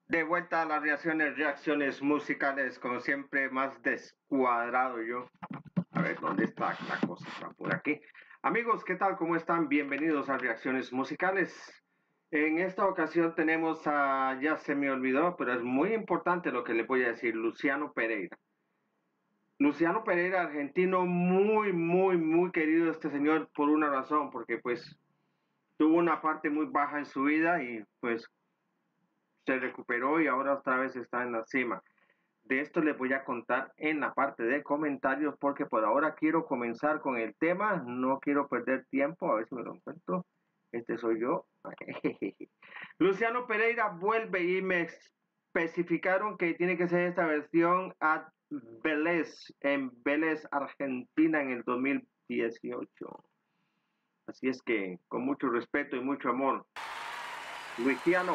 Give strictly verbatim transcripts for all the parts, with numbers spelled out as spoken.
De vuelta a las reacciones, reacciones musicales, como siempre, más descuadrado yo. A ver, ¿dónde está la cosa? Está por aquí. Amigos, ¿qué tal? ¿Cómo están? Bienvenidos a Reacciones Musicales. En esta ocasión tenemos a, ya se me olvidó, pero es muy importante lo que le voy a decir, Luciano Pereira. Luciano Pereira, argentino, muy, muy, muy querido este señor por una razón, porque pues tuvo una parte muy baja en su vida y pues se recuperó y ahora otra vez está en la cima. De esto les voy a contar en la parte de comentarios porque por ahora quiero comenzar con el tema, no quiero perder tiempo, a ver si me lo encuentro. Este soy yo. Luciano Pereira vuelve y me especificaron que tiene que ser esta versión a Vélez, en Vélez, Argentina, en el dos mil dieciocho. Así es que, con mucho respeto y mucho amor, Luciano.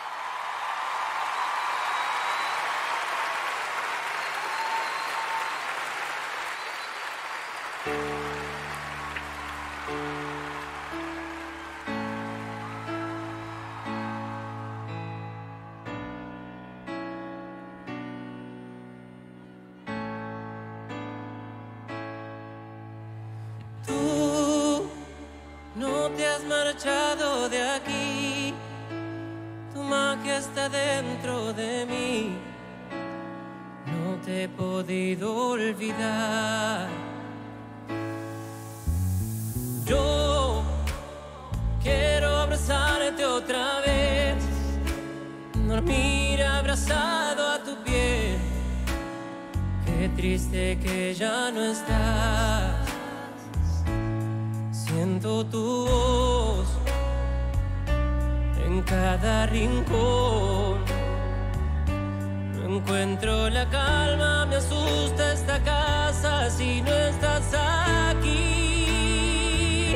Marchado de aquí, tu magia está dentro de mí, no te he podido olvidar. Yo quiero abrazarte otra vez, dormir abrazado a tu piel. Qué triste que ya no estás. Siento tu voz en cada rincón. No encuentro la calma, me asusta esta casa si no estás aquí.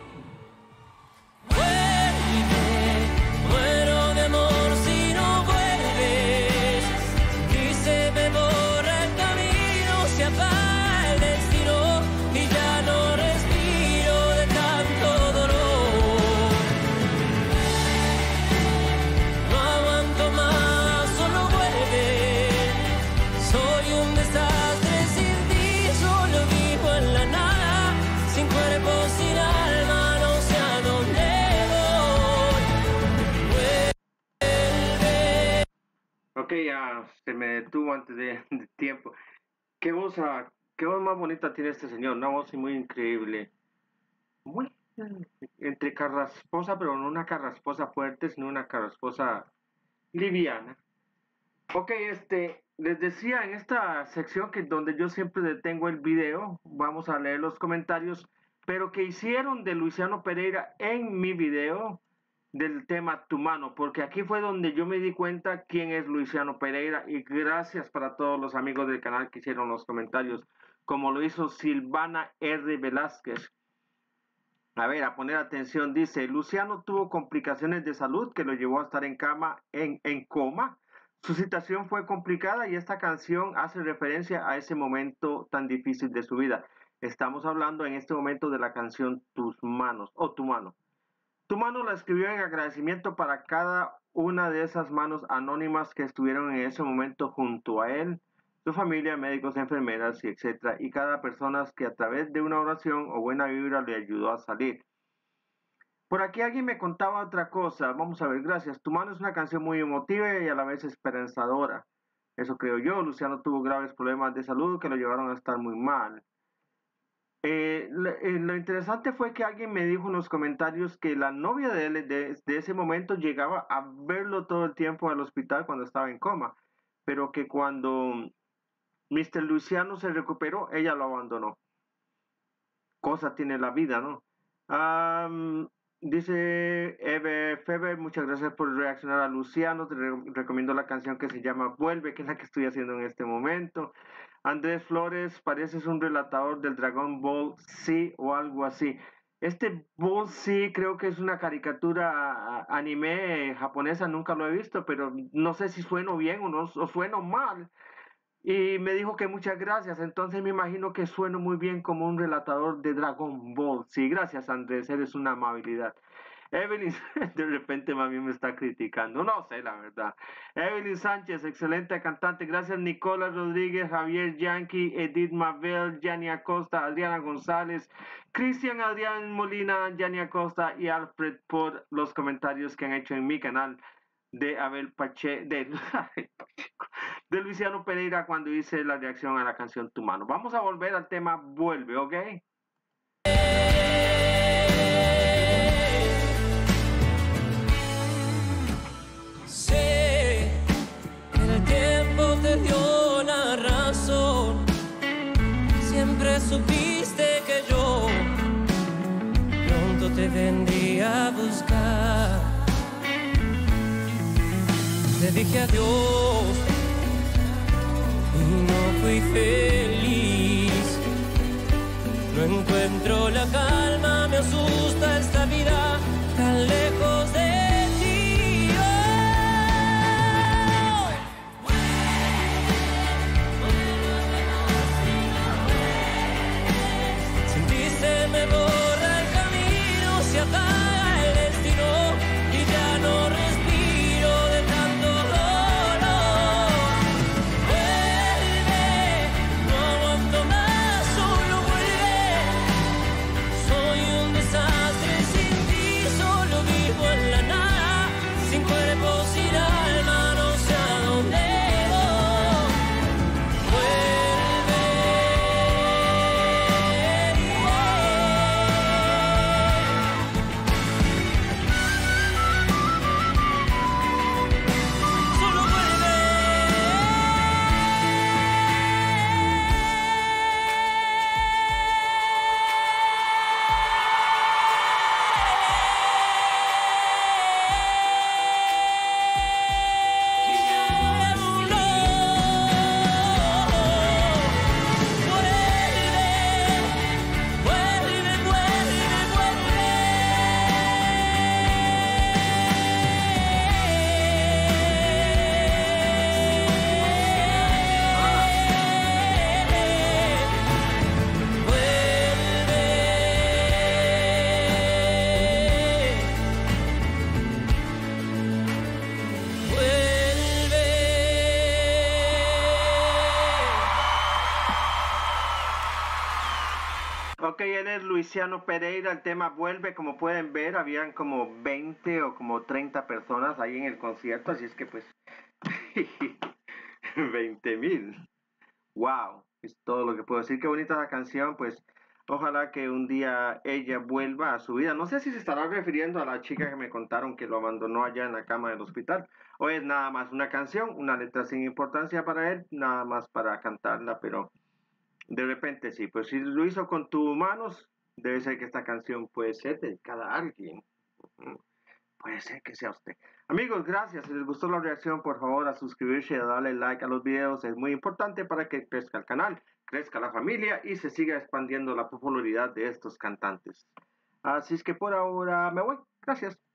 Vuelve, muero de amor si no vuelves. Y se me borra el camino, se apaga el destino y ya no respiro. Sin alma, no sé a dónde voy. Ok, ya se me detuvo antes de, de tiempo. ¿Qué voz, uh, qué voz más bonita tiene este señor? Una voz muy increíble. Muy entre carrasposa, pero no una carrasposa fuerte, sino una carrasposa liviana. Ok, este, les decía en esta sección que donde yo siempre detengo el video, vamos a leer los comentarios, pero que hicieron de Luciano Pereira en mi video del tema Tu Mano, porque aquí fue donde yo me di cuenta quién es Luciano Pereira y gracias para todos los amigos del canal que hicieron los comentarios, como lo hizo Silvana R. Velázquez. A ver, a poner atención, dice, Luciano tuvo complicaciones de salud que lo llevó a estar en cama, en, en coma. Su situación fue complicada y esta canción hace referencia a ese momento tan difícil de su vida. Estamos hablando en este momento de la canción Tus Manos, o Tu Mano. Tu Mano la escribió en agradecimiento para cada una de esas manos anónimas que estuvieron en ese momento junto a él, su familia, médicos, enfermeras, y etcétera, y cada persona que a través de una oración o buena vibra le ayudó a salir. Por aquí alguien me contaba otra cosa. Vamos a ver, gracias. Tu Mano es una canción muy emotiva y a la vez esperanzadora. Eso creo yo. Luciano tuvo graves problemas de salud que lo llevaron a estar muy mal. Eh, lo, eh, lo interesante fue que alguien me dijo en los comentarios que la novia de él de, de ese momento llegaba a verlo todo el tiempo al hospital cuando estaba en coma, pero que cuando mister Luciano se recuperó, ella lo abandonó. Cosa tiene la vida, ¿no? Um, dice Eve Feber, muchas gracias por reaccionar a Luciano, te re recomiendo la canción que se llama Vuelve, que es la que estoy haciendo en este momento. Andrés Flores, pareces un relatador del Dragon Ball Z o algo así. Este Ball Z creo que es una caricatura anime japonesa, nunca lo he visto, pero no sé si sueno bien o no, o sueno mal. Y me dijo que muchas gracias, entonces me imagino que sueno muy bien como un relatador de Dragon Ball. Sí, gracias Andrés, eres una amabilidad. Evelyn, de repente mami me está criticando, no sé la verdad. Evelyn Sánchez, excelente cantante, gracias Nicola Rodríguez, Javier Yankee, Edith Mabel, Yanni Acosta, Adriana González, Cristian Adrián Molina, Yanni Acosta y Alfred por los comentarios que han hecho en mi canal de Abel Pache, de, de Luciano Pereira cuando hice la reacción a la canción Tu Mano. Vamos a volver al tema Vuelve, ¿ok? Sé que el tiempo te dio la razón. Siempre supiste que yo pronto te vendría a buscar. Te dije adiós y no fui feliz. No encuentro la calma, me asusta esta vida tan lejos de ti. Oh. Sin ti se me borra el camino, se apaga el destino y ya no respiro de tanto dolor. Vuelve, no aguanto más, solo vuelve. Soy un desastre sin ti, solo vivo en la nada, sin cuerpo, sin alma, no sé a dónde voy. Vuelve, solo vuelve. Ok, él es Luciano Pereira, el tema Vuelve, como pueden ver, habían como veinte o como treinta personas ahí en el concierto, así es que pues veinte mil. Wow, es todo lo que puedo decir. Qué bonita la canción, pues ojalá que un día ella vuelva a su vida. No sé si se estará refiriendo a la chica que me contaron que lo abandonó allá en la cama del hospital, o es nada más una canción, una letra sin importancia para él, nada más para cantarla, pero de repente sí, pues si lo hizo con tus manos, debe ser que esta canción puede ser dedicada a alguien. Ujú. Puede ser que sea usted. Amigos, gracias. Si les gustó la reacción, por favor, a suscribirse y a darle like a los videos. Es muy importante para que crezca el canal, crezca la familia y se siga expandiendo la popularidad de estos cantantes. Así es que por ahora me voy. Gracias.